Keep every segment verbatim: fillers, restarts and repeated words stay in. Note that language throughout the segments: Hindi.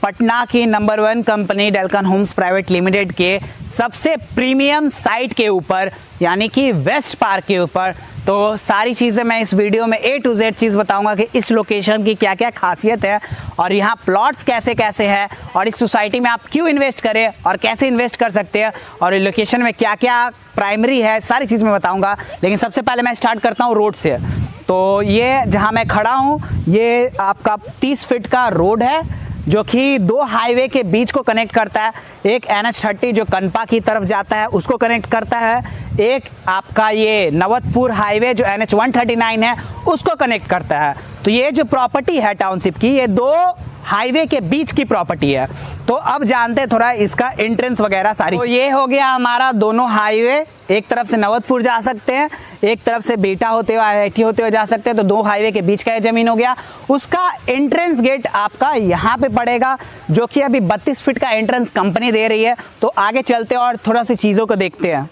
पटना की number one company Delkan homes private limited के सबसे प्रीमियम साइट के ऊपर यानी कि वेस्ट पार्क के ऊपर। तो सारी चीज़ें मैं इस वीडियो में ए टू जेड चीज़ बताऊंगा कि इस लोकेशन की क्या क्या खासियत है और यहाँ प्लॉट्स कैसे कैसे हैं और इस सोसाइटी में आप क्यों इन्वेस्ट करें और कैसे इन्वेस्ट कर सकते हैं और इस लोकेशन में क्या क्या प्राइमरी है, सारी चीज़ मैं बताऊंगा। लेकिन सबसे पहले मैं स्टार्ट करता हूँ रोड से। तो ये जहाँ मैं खड़ा हूँ ये आपका तीस फीट का रोड है जो कि दो हाईवे के बीच को कनेक्ट करता है। एक एन एच थर्टी जो कनपा की तरफ जाता है उसको कनेक्ट करता है, एक आपका ये नवतपुर हाईवे जो N H one thirty nine है उसको कनेक्ट करता है। तो ये जो प्रॉपर्टी है टाउनशिप की, ये दो हाईवे के बीच की प्रॉपर्टी है। तो अब जानते हैं थोड़ा इसका एंट्रेंस वगैरह सारी। तो ये हो गया हमारा दोनों हाईवे, एक तरफ से नवतपुर जा सकते हैं, एक तरफ से बेटा होते हुए आई आई टी होते हुए जा सकते हैं। तो दो हाईवे के बीच का ये जमीन हो गया। उसका एंट्रेंस गेट आपका यहाँ पे पड़ेगा जो कि अभी बत्तीस फीट का एंट्रेंस कंपनी दे रही है। तो आगे चलते हैं और थोड़ा सी चीज़ों को देखते हैं।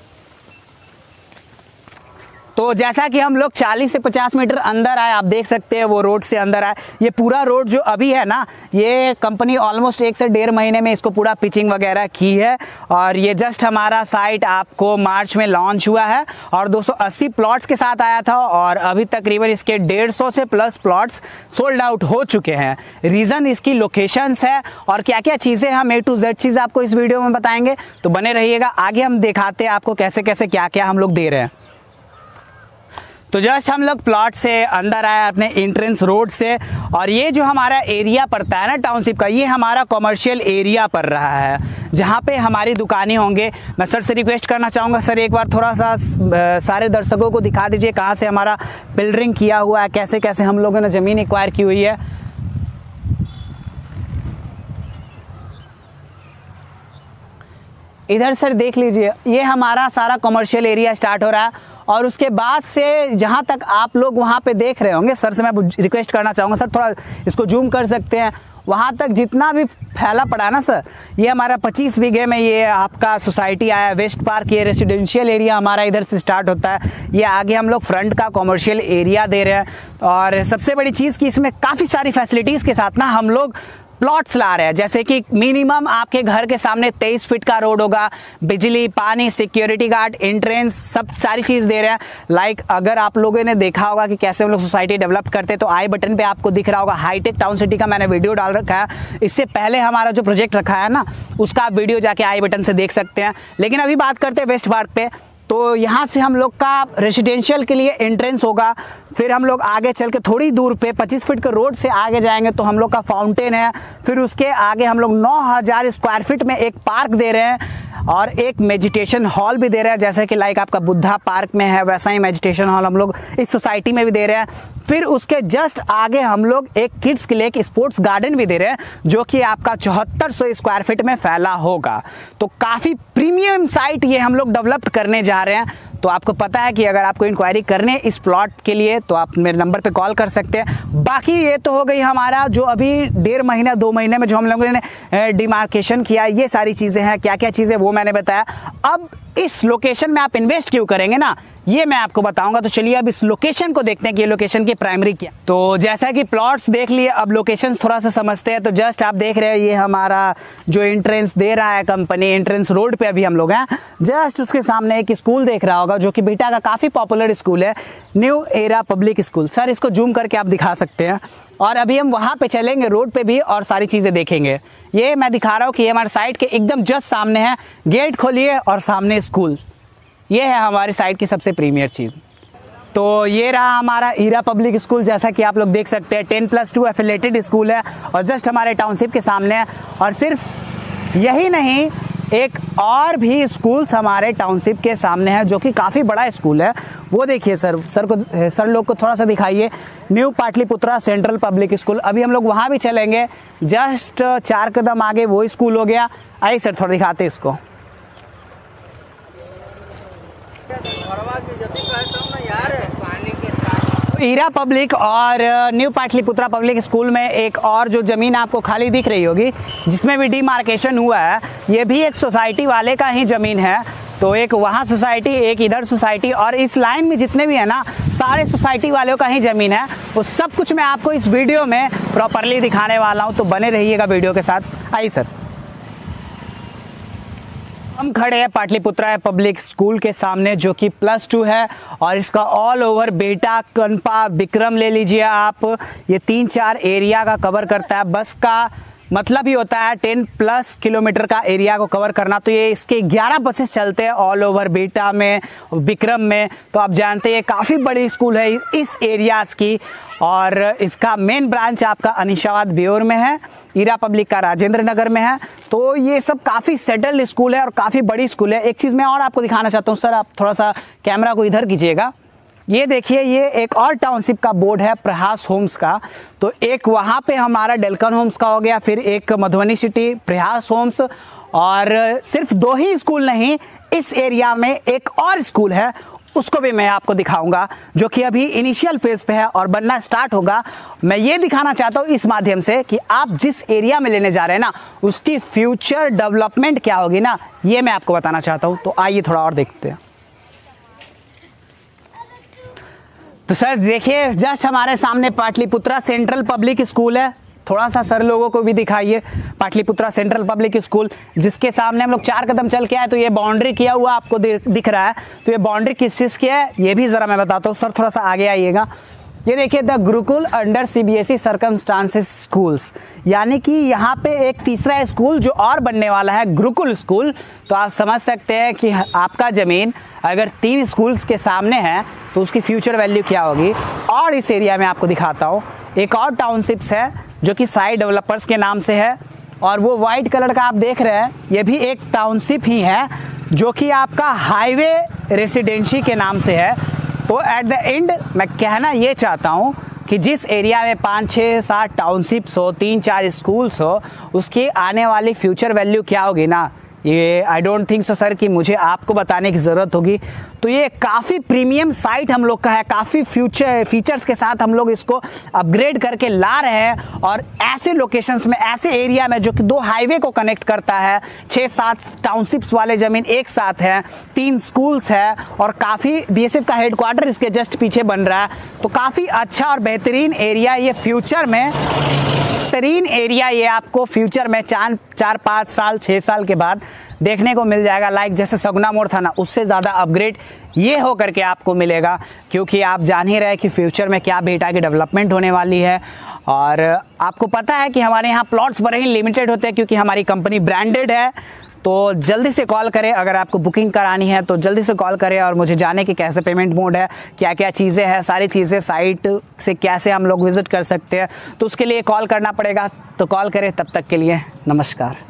तो जैसा कि हम लोग चालीस से पचास मीटर अंदर आए, आप देख सकते हैं वो रोड से अंदर आए। ये पूरा रोड जो अभी है ना, ये कंपनी ऑलमोस्ट एक से डेढ़ महीने में इसको पूरा पिचिंग वगैरह की है और ये जस्ट हमारा साइट आपको मार्च में लॉन्च हुआ है और दो सौ अस्सी प्लॉट्स के साथ आया था और अभी तकरीबन इसके डेढ़ सौ से प्लस प्लॉट्स सोल्ड आउट हो चुके हैं। रीज़न इसकी लोकेशंस है और क्या क्या चीज़ें हम ए टू जेड चीज़ आपको इस वीडियो में बताएंगे। तो बने रहिएगा, आगे हम दिखाते हैं आपको कैसे कैसे क्या क्या हम लोग दे रहे हैं। तो जस्ट हम लोग प्लॉट से अंदर आए अपने एंट्रेंस रोड से और ये जो हमारा एरिया पड़ता है ना टाउनशिप का, ये हमारा कमर्शियल एरिया पड़ रहा है जहाँ पे हमारी दुकानें होंगे। मैं सर से रिक्वेस्ट करना चाहूँगा, सर एक बार थोड़ा सा सारे दर्शकों को दिखा दीजिए कहाँ से हमारा बिल्डरिंग किया हुआ है, कैसे कैसे हम लोगों ने ज़मीन एक्वायर की हुई है। इधर सर देख लीजिए, ये हमारा सारा कमर्शियल एरिया स्टार्ट हो रहा है और उसके बाद से जहाँ तक आप लोग वहाँ पे देख रहे होंगे, सर से मैं रिक्वेस्ट करना चाहूँगा सर थोड़ा इसको जूम कर सकते हैं। वहाँ तक जितना भी फैला पड़ा है ना सर, ये हमारा पच्चीस बीघे में ये आपका सोसाइटी आया है वेस्ट पार्क। ये रेसिडेंशियल एरिया हमारा इधर से स्टार्ट होता है, ये आगे हम लोग फ्रंट का कमर्शियल एरिया दे रहे हैं। और सबसे बड़ी चीज़ कि इसमें काफ़ी सारी फैसिलिटीज़ के साथ ना हम लोग प्लॉट्स ला रहे हैं, जैसे कि मिनिमम आपके घर के सामने तेईस फीट का रोड होगा, बिजली, पानी, सिक्योरिटी गार्ड, एंट्रेंस, सब सारी चीज़ दे रहे हैं। लाइक अगर आप लोगों ने देखा होगा कि कैसे हम लोग सोसाइटी डेवलप करते हैं तो आई बटन पे आपको दिख रहा होगा हाईटेक टाउन सिटी का मैंने वीडियो डाल रखा है। इससे पहले हमारा जो प्रोजेक्ट रखा है ना, उसका आप वीडियो जाके आई बटन से देख सकते हैं। लेकिन अभी बात करते हैं वेस्ट पार्क पे। तो यहाँ से हम लोग का रेसिडेंशियल के लिए एंट्रेंस होगा, फिर हम लोग आगे चल के थोड़ी दूर पे पच्चीस फीट के रोड से आगे जाएंगे तो हम लोग का फाउंटेन है। फिर उसके आगे हम लोग नौ हज़ार स्क्वायर फीट में एक पार्क दे रहे हैं और एक मेडिटेशन हॉल भी दे रहे हैं, जैसे कि लाइक आपका बुद्धा पार्क में है वैसा ही मेडिटेशन हॉल हम लोग इस सोसाइटी में भी दे रहे हैं। फिर उसके जस्ट आगे हम लोग एक किड्स के लिए एक स्पोर्ट्स गार्डन भी दे रहे हैं जो कि आपका चौहत्तर सौ स्क्वायर फीट में फैला होगा। तो काफ़ी प्रीमियम साइट ये हम लोग डेवलप करने जा रहे हैं। तो आपको पता है कि अगर आपको इंक्वायरी करनी है इस प्लॉट के लिए तो आप मेरे नंबर पे कॉल कर सकते हैं। बाकी ये तो हो गई हमारा जो अभी डेढ़ महीना दो महीने में जो हम लोगों ने डिमार्केशन किया, ये सारी चीज़ें हैं। क्या क्या चीज़ें वो मैंने बताया। अब इस लोकेशन में आप इन्वेस्ट क्यों करेंगे ना, ये मैं आपको बताऊंगा। तो चलिए अब इस लोकेशन को देखते हैं कि ये लोकेशन की प्राइमरी क्या। तो जैसा कि प्लॉट्स देख लिए, अब लोकेशन थोड़ा सा समझते हैं। तो जस्ट आप देख रहे हैं ये हमारा जो एंट्रेंस दे रहा है कंपनी, एंट्रेंस रोड पे अभी हम लोग हैं। जस्ट उसके सामने एक स्कूल देख रहा होगा जो कि बेटा का काफ़ी पॉपुलर स्कूल है, new era public school. Sir इसको जूम करके आप दिखा सकते हैं। और अभी हम वहाँ पे चलेंगे रोड पे भी और सारी चीज़ें देखेंगे। ये मैं दिखा रहा हूँ कि ये हमारे साइड के एकदम जस्ट सामने है। गेट खोलिए और सामने स्कूल, ये है हमारी साइड की सबसे प्रीमियर चीज़। तो ये रहा हमारा ईरा पब्लिक स्कूल, जैसा कि आप लोग देख सकते हैं ten plus two affiliated school है और जस्ट हमारे टाउनशिप के सामने है। और सिर्फ यही नहीं, एक और भी स्कूल्स हमारे टाउनशिप के सामने है जो कि काफ़ी बड़ा स्कूल है। वो देखिए सर सर को सर लोग को थोड़ा सा दिखाइए, new Pataliputra central public school. अभी हम लोग वहाँ भी चलेंगे, जस्ट चार कदम आगे वो स्कूल हो गया। आइए सर थोड़ा दिखाते इसको। ईरा पब्लिक और न्यू पाटलिपुत्रा पब्लिक स्कूल में एक और जो ज़मीन आपको खाली दिख रही होगी जिसमें भी डिमार्केशन हुआ है, ये भी एक सोसाइटी वाले का ही ज़मीन है। तो एक वहाँ सोसाइटी, एक इधर सोसाइटी, और इस लाइन में जितने भी है ना सारे सोसाइटी वालों का ही ज़मीन है। वो सब कुछ मैं आपको इस वीडियो में प्रॉपरली दिखाने वाला हूँ, तो बने रहिएगा वीडियो के साथ। आइए सर, हम खड़े हैं पाटलिपुत्रा पब्लिक स्कूल के सामने, जो कि प्लस टू है और इसका ऑल ओवर बेटा, कनपा, विक्रम ले लीजिए आप, ये तीन चार एरिया का कवर करता है। बस का मतलब ही होता है टेन प्लस किलोमीटर का एरिया को कवर करना। तो ये इसके ग्यारह बसेस चलते हैं ऑल ओवर बेटा में, विक्रम में। तो आप जानते हैं काफ़ी बड़ी स्कूल है इस एरियाज़ की, और इसका मेन ब्रांच आपका अनिशाबाद ब्योर में है, ईरा पब्लिक का राजेंद्र नगर में है। तो ये सब काफ़ी सेटल्ड स्कूल है और काफ़ी बड़ी स्कूल है। एक चीज़ मैं और आपको दिखाना चाहता हूँ सर, आप थोड़ा सा कैमरा को इधर कीजिएगा। ये देखिए, ये एक और टाउनशिप का बोर्ड है प्रयास होम्स का। तो एक वहाँ पे हमारा डेल्कन होम्स का हो गया, फिर एक मधुबनी सिटी प्रयास होम्स, और सिर्फ दो ही स्कूल नहीं, इस एरिया में एक और स्कूल है, उसको भी मैं आपको दिखाऊंगा, जो कि अभी इनिशियल फेज पे है और बनना स्टार्ट होगा। मैं ये दिखाना चाहता हूँ इस माध्यम से कि आप जिस एरिया में लेने जा रहे हैं ना, उसकी फ्यूचर डेवलपमेंट क्या होगी ना, ये मैं आपको बताना चाहता हूँ। तो आइए थोड़ा और देखते हैं। तो सर देखिए, जस्ट हमारे सामने पाटलिपुत्रा सेंट्रल पब्लिक स्कूल है। थोड़ा सा सर लोगों को भी दिखाइए पाटलिपुत्रा सेंट्रल पब्लिक स्कूल, जिसके सामने हम लोग चार कदम चल के आए तो ये बाउंड्री किया हुआ आपको दिख रहा है। तो ये बाउंड्री किस चीज़ की है ये भी ज़रा मैं बताता हूँ। सर थोड़ा सा आगे आइएगा। ये देखिए, the Gurukul under CBSE circumstances schools, यानी कि यहाँ पे एक तीसरा स्कूल जो और बनने वाला है, गुरुकुल स्कूल। तो आप समझ सकते हैं कि आपका ज़मीन अगर तीन स्कूल्स के सामने है तो उसकी फ्यूचर वैल्यू क्या होगी। और इस एरिया में आपको दिखाता हूँ एक और टाउनशिप्स है जो कि साई डेवलपर्स के नाम से है, और वो वाइट कलर का आप देख रहे हैं ये भी एक टाउनशिप ही है, जो कि आपका हाईवे रेसिडेंसी के नाम से है। तो एट द एंड मैं कहना ये चाहता हूँ कि जिस एरिया में पाँच छः सात टाउनशिप्स हो, तीन चार स्कूल्स हो, उसकी आने वाली फ्यूचर वैल्यू क्या होगी ना, ये I don't think so sir कि मुझे आपको बताने की ज़रूरत होगी। तो ये काफ़ी प्रीमियम साइट हम लोग का है, काफ़ी फ्यूचर फीचर्स के साथ हम लोग इसको अपग्रेड करके ला रहे हैं, और ऐसे लोकेशंस में, ऐसे एरिया में जो कि दो हाईवे को कनेक्ट करता है, छः सात टाउनशिप्स वाले ज़मीन एक साथ है, तीन स्कूल्स है, और काफ़ी बीएसएफ का हेडक्वार्टर इसके जस्ट पीछे बन रहा है। तो काफ़ी अच्छा और बेहतरीन एरिया ये फ्यूचर में, बेहतरीन एरिया ये आपको फ्यूचर में चार चार पाँच साल छः साल के बाद देखने को मिल जाएगा। लाइक जैसे सगुना मोड़ था ना, उससे ज़्यादा अपग्रेड ये हो करके आपको मिलेगा, क्योंकि आप जान ही रहे कि फ्यूचर में क्या बेटा की डेवलपमेंट होने वाली है। और आपको पता है कि हमारे यहाँ प्लॉट्स बड़े ही लिमिटेड होते हैं, क्योंकि हमारी कंपनी ब्रांडेड है। तो जल्दी से कॉल करें, अगर आपको बुकिंग करानी है तो जल्दी से कॉल करें, और मुझे जाने कि कैसे पेमेंट मोड है, क्या क्या चीज़ें हैं, सारी चीज़ें साइट से कैसे हम लोग विज़िट कर सकते हैं, तो उसके लिए कॉल करना पड़ेगा। तो कॉल करें, तब तक के लिए नमस्कार।